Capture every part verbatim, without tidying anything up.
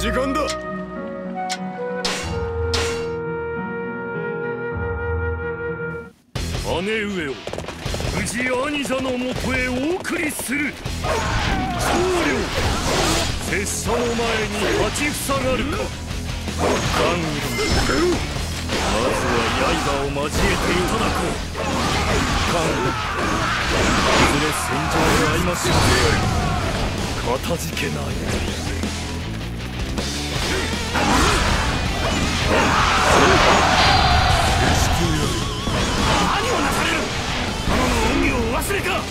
時間だ。 姉上を無事兄者のもとへお送りする。僧侶、拙者の前に立ちふさがるか。ガングル、まずは刃を交えていただこう。ガングル、いずれ戦場で会いましょう。かたじけない。何をなされる。殿の恩義をお忘れか。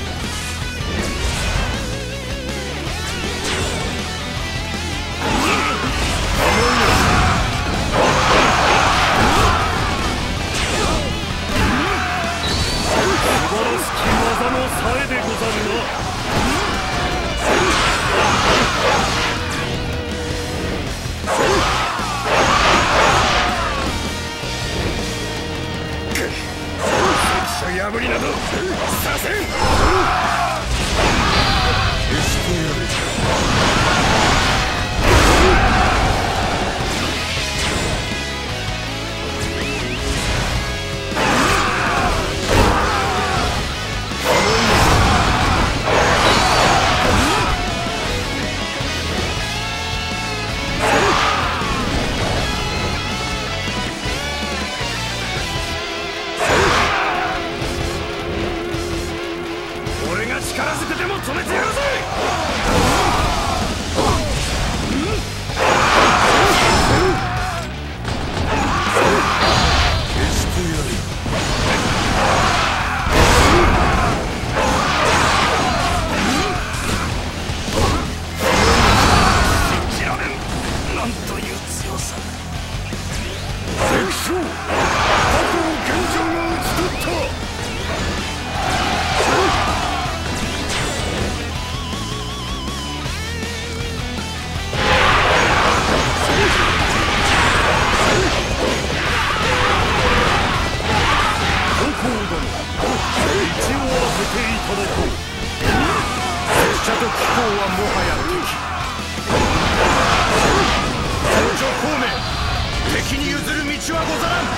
素晴らしき技のさえでござるな。関所破りなどさせん。決してやる。止めてやるぜ。決してやる。信じられん。なんという強さ。敵将、過去を現状が討ち取った。拙者と貴公はもはや敵。戦場孔明、敵に譲る道はござらん。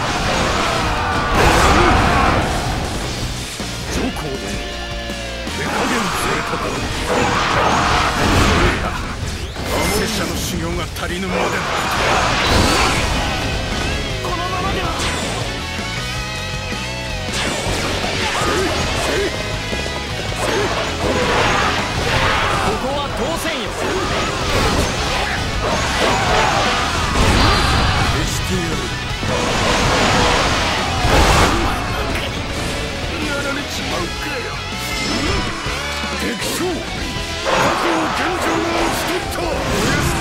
上皇殿、手加減贅沢。いや、拙者の修行が足りぬまでだ。このままでは。ここは当選よ。決してやる。お前なんかにやられちまうかよ。敵将、過去を現状が討ち取った。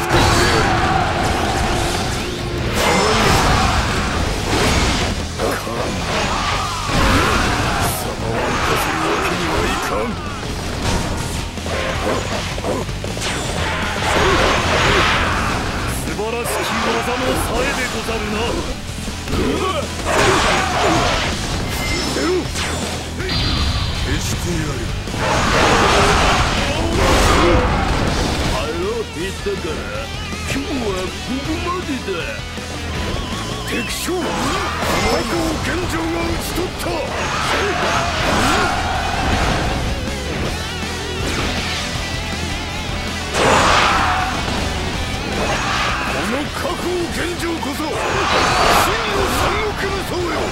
貴様を生かせるわけにはいかん。素晴らしき技のさえでござるな。決してやる。腹減ったから今日はここまでだ。敵将、過去を現状が討ち取った。この過去を現状こそ真の三国無双よ。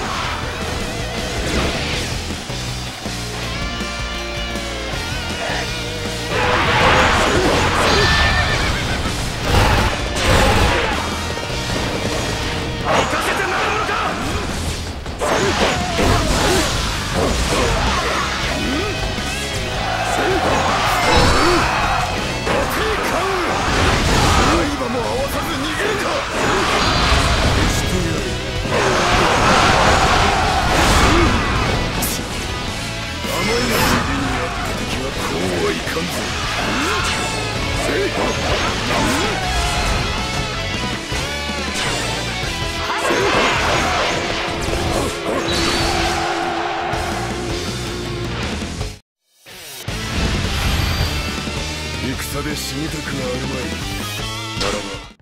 行かせてならんのか。刃も合わさず逃げるか。決してやる。甘いな指にあった敵はこうはいかんぞ。戦で死にたくはあるまい。ならば